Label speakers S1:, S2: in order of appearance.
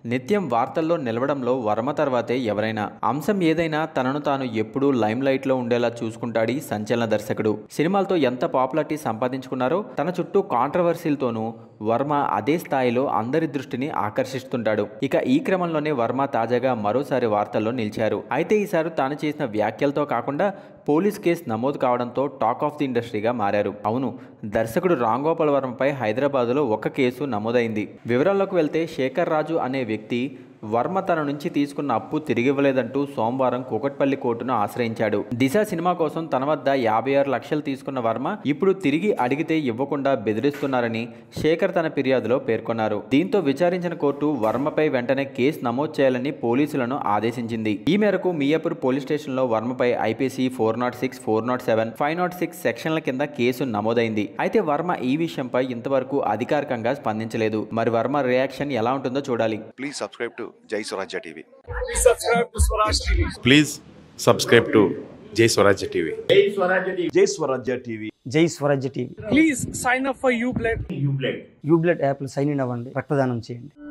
S1: నిత్యం వార్తల్లో నిలవడంలో వర్మ తర్వాతే ఎవరైనా. అంశం ఏదైనా తనను తాను ఎప్పుడూ లైమ్ లైట్ లో ఉండేలా చూసుకుంటాడీ సంచలన దర్శకుడు. సినిమాలతో ఎంత పాపులారిటీ సంపాదించుకున్నారో తన చుట్టూ కాంట్రవర్సీలతోనూ వర్మ అదే స్థాయిలో అందరి దృష్టిని ఆకర్షిస్తుంటాడు. ఇక ఈ క్రమంలోనే వర్మ తాజాగా మరోసారి వార్తల్లో నిలిచారు. అయితే ఈసారి తాను చేసిన వ్యాఖ్యలతో కాకుండా పోలీస్ కేసు నమోదు కావడంతో టాక్ ఆఫ్ ది ఇండస్ట్రీగా మారారు. అవును, దర్శకుడు రామ్ గోపాల్ వర్మపై హైదరాబాదులో ఒక కేసు నమోదైంది. వివరాల్లోకి వెళ్తే శేఖర్ రాజు అనే వ్యక్తి వర్మ తన నుంచి తీసుకున్న అప్పు తిరిగివ్వలేదంటూ సోమవారం కూకట్పల్లి కోర్టును ఆశ్రయించాడు. దిశ సినిమా కోసం తన వద్ద 56 లక్షలు తీసుకున్న వర్మ ఇప్పుడు తిరిగి అడిగితే ఇవ్వకుండా బెదిరిస్తున్నారని శేఖర్ తన ఫిర్యాదులో పేర్కొన్నారు. దీంతో విచారించిన కోర్టు వర్మపై వెంటనే కేసు నమోదు చేయాలని పోలీసులను ఆదేశించింది. ఈ మేరకు మియాపూర్ పోలీస్ స్టేషన్లో వర్మపై ఐపీసీ 406, 407, 506 సెక్షన్ల కింద కేసు నమోదైంది. అయితే వర్మ ఈ విషయంపై ఇంతవరకు అధికారికంగా స్పందించలేదు. మరి వర్మ రియాక్షన్ ఎలా ఉంటుందో చూడాలి.
S2: Please subscribe to JAISWARAAJYA TV.
S3: Please subscribe to Swaraajya TV.
S4: Please subscribe to JAISWARAAJYA TV.
S5: JAISWARAAJYA TV.
S6: JAISWARAAJYA TV.
S3: Please sign up for Ublood.
S6: Ublood app sign in అవ్వండి, రక్తదానం చేయండి.